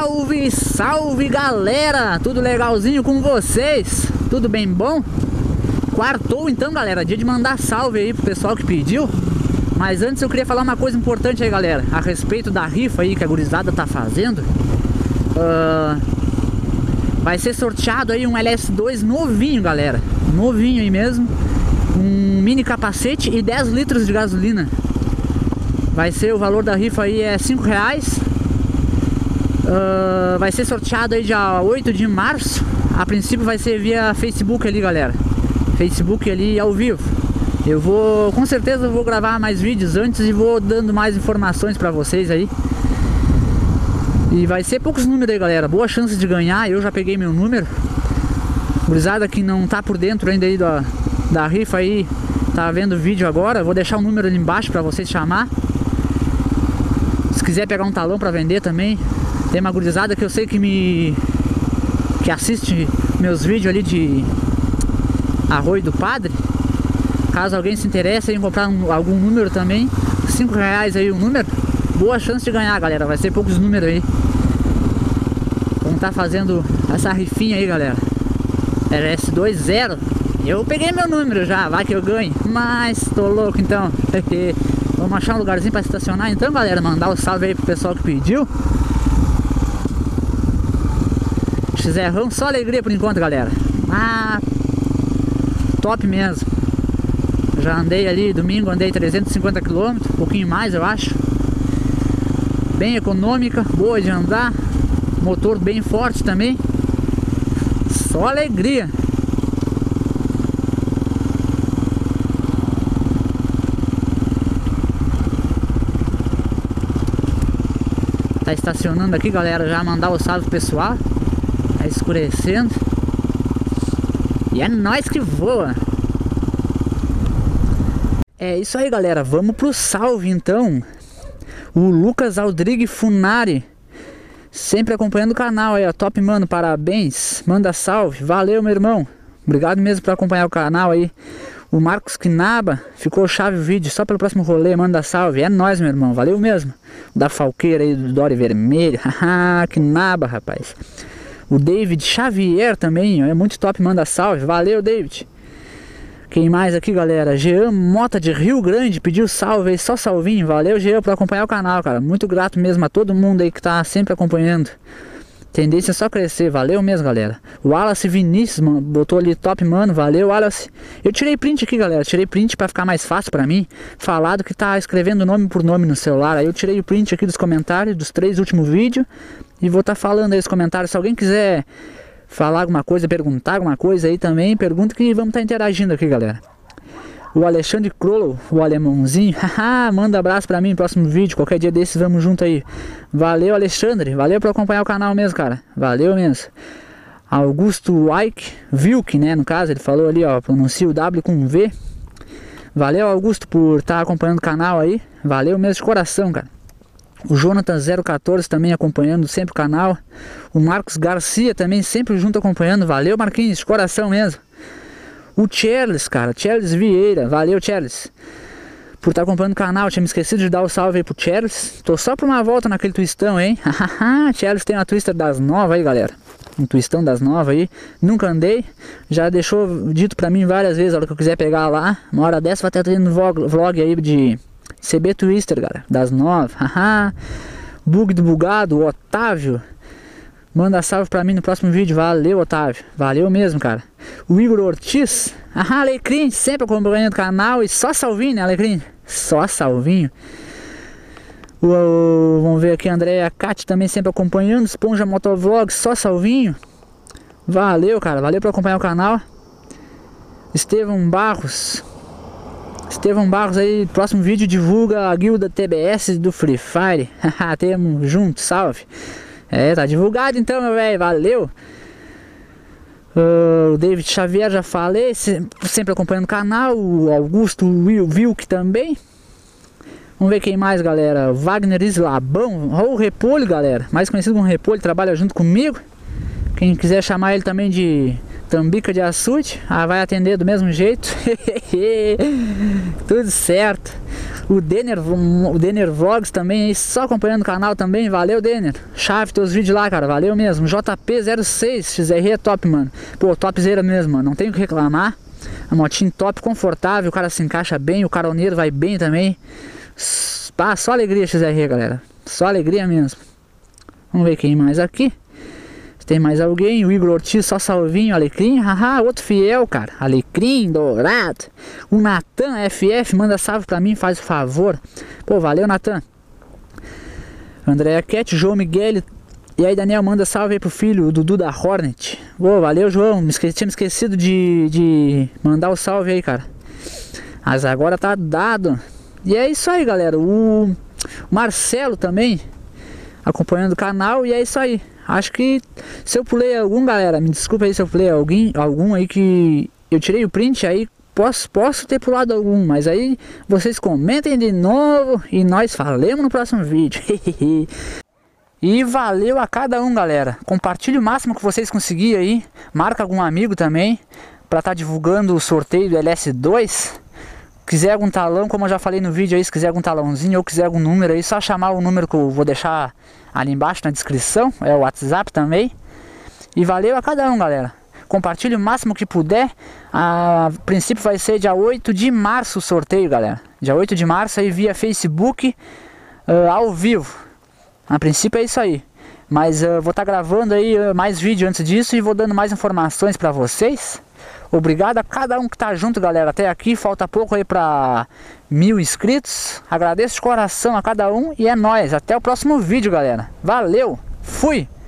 Salve, salve galera! Tudo legalzinho com vocês? Tudo bem bom? Quartou então, galera, dia de mandar salve aí pro pessoal que pediu. Mas antes eu queria falar uma coisa importante aí, galera, a respeito da rifa aí que a gurizada tá fazendo. Vai ser sorteado aí um LS2 novinho, galera. Novinho aí mesmo. Um mini capacete e 10 litros de gasolina. Vai ser, o valor da rifa aí é R$5. Vai ser sorteado aí dia 8 de março. A princípio vai ser via Facebook ali, galera. Facebook ali ao vivo. Eu vou, com certeza vou gravar mais vídeos antes e vou dando mais informações pra vocês aí. E vai ser poucos números aí, galera. Boa chance de ganhar, eu já peguei meu número. Gurizada que não tá por dentro ainda aí da rifa aí, tá vendo o vídeo agora, vou deixar o número ali embaixo pra vocês chamar. Se quiser pegar um talão pra vender também. Tem uma gurizada que eu sei que assiste meus vídeos ali de Arroio do Padre. Caso alguém se interesse em comprar algum número também, R$5 aí o número. Boa chance de ganhar, galera. Vai ser poucos números aí. Vamos tá fazendo essa rifinha aí, galera. LS20. Eu peguei meu número já, vai que eu ganho. Mas tô louco então. Vamos achar um lugarzinho pra estacionar então, galera. Mandar o salve aí pro pessoal que pediu. XRão, só alegria por enquanto, galera. Top mesmo. Já andei ali, domingo andei 350 km, um pouquinho mais eu acho. Bem econômica, boa de andar. Motor bem forte também. Só alegria. Tá estacionando aqui, galera. Já mandar o salve pro pessoal. Tá escurecendo. E é nóis que voa. É isso aí, galera. Vamos pro salve então. O Lucas Aldrigue Funari, sempre acompanhando o canal aí, ó. Top, mano, parabéns. Manda salve, valeu, meu irmão. Obrigado mesmo por acompanhar o canal aí. O Marcos Quinaba, ficou chave o vídeo. Só pelo próximo rolê, manda salve. É nóis, meu irmão, valeu mesmo. Da Falqueira aí, do Dore Vermelho. Haha, Quinaba, rapaz. O David Xavier também, ó, é muito top, manda salve. Valeu, David. Quem mais aqui, galera? Jean Mota de Rio Grande pediu salve aí, só salvinho. Valeu, Jean, por acompanhar o canal, cara. Muito grato mesmo a todo mundo aí que tá sempre acompanhando. Tendência é só crescer, valeu mesmo, galera. O Wallace Vinícius, mano, botou ali top, mano. Valeu, Wallace. Eu tirei print aqui, galera. Tirei print pra ficar mais fácil pra mim. Falado que tá escrevendo nome por nome no celular. Aí eu tirei o print aqui dos comentários dos 3 últimos vídeos. E vou tá falando aí os comentários. Se alguém quiser falar alguma coisa, perguntar alguma coisa aí também, pergunta que vamos estar interagindo aqui, galera. O Alexandre Krollo, o alemãozinho, haha, manda abraço pra mim no próximo vídeo, qualquer dia desses vamos junto aí. Valeu, Alexandre, valeu por acompanhar o canal mesmo, cara, valeu mesmo. Augusto Wilk, né, no caso, ele falou ali, ó, pronuncia o W com V. Valeu, Augusto, por estar acompanhando o canal aí, valeu mesmo de coração, cara. O Jonathan 014 também acompanhando sempre o canal. O Marcos Garcia também sempre junto acompanhando. Valeu, Marquinhos, de coração mesmo. O Charles, cara, Charles Vieira. Valeu, Charles, por estar acompanhando o canal. Tinha me esquecido de dar o salve aí pro Charles. Tô só por uma volta naquele twistão, hein. Charles tem uma twister das novas aí, galera. Um twistão das novas aí. Nunca andei. Já deixou dito pra mim várias vezes. A hora que eu quiser pegar lá, uma hora dessa vai estar tendo vlog aí de CB Twister, galera, das 9. Haha. Bug do Bugado, o Otávio, manda salve pra mim no próximo vídeo. Valeu, Otávio, valeu mesmo, cara. O Igor Ortiz, Alecrim, sempre acompanhando o canal. E só salvinho, né, Alecrim? Só salvinho. Vamos ver aqui, Andréia Cate também sempre acompanhando. Esponja Motovlog, só salvinho. Valeu, cara, valeu por acompanhar o canal. Estevão Barros aí, próximo vídeo divulga a guilda TBS do Free Fire. Tamo junto, salve. É, tá divulgado então, meu velho, valeu. O David Xavier, já falei, sempre acompanhando o canal. O Augusto Wilk também. Vamos ver quem mais, galera. Wagner Islabão, ou Repolho, galera, mais conhecido como Repolho, trabalha junto comigo. Quem quiser chamar ele também de Tambica de açude, vai atender do mesmo jeito. Tudo certo. O Denner Vlogs também aí, só acompanhando o canal também. Valeu, Denner. Chave teus vídeos lá, cara. Valeu mesmo. JP06 XR é top, mano. Pô, topzera mesmo, mano. Não tenho o que reclamar. A motinha top, confortável. O cara se encaixa bem. O caroneiro vai bem também. Pá, só alegria XR, galera. Só alegria mesmo. Vamos ver quem mais aqui. Tem mais alguém, o Igor Ortiz, só salvinho, Alecrim, haha, outro fiel, cara, Alecrim, dourado. O Natan FF, manda salve pra mim, faz o favor. Pô, valeu, Natan. Andréa Cat, João Miguel. E aí, Daniel, manda salve aí pro filho, o Dudu da Hornet. Pô, valeu, João, tinha me esquecido de mandar o salve aí, cara. Mas agora tá dado. E é isso aí, galera, o Marcelo também acompanhando o canal, e é isso aí. Acho que se eu pulei algum, galera, me desculpa aí se eu pulei algum aí que eu tirei o print aí, posso ter pulado algum, mas aí vocês comentem de novo e nós falemos no próximo vídeo. E valeu a cada um, galera. Compartilhe o máximo que vocês conseguirem aí, marca algum amigo também para estar divulgando o sorteio do LS2. Quiser algum talão, como eu já falei no vídeo aí, se quiser algum talãozinho ou quiser algum número aí, só chamar o número que eu vou deixar ali embaixo na descrição, é o WhatsApp também. E valeu a cada um, galera. Compartilhe o máximo que puder. A princípio vai ser dia 8 de março o sorteio, galera. Dia 8 de março aí via Facebook, ao vivo. A princípio é isso aí. Mas vou estar gravando aí mais vídeo antes disso e vou dando mais informações para vocês. Obrigado a cada um que tá junto, galera, até aqui. Falta pouco aí para 1000 inscritos. Agradeço de coração a cada um e é nóis. Até o próximo vídeo, galera. Valeu, fui!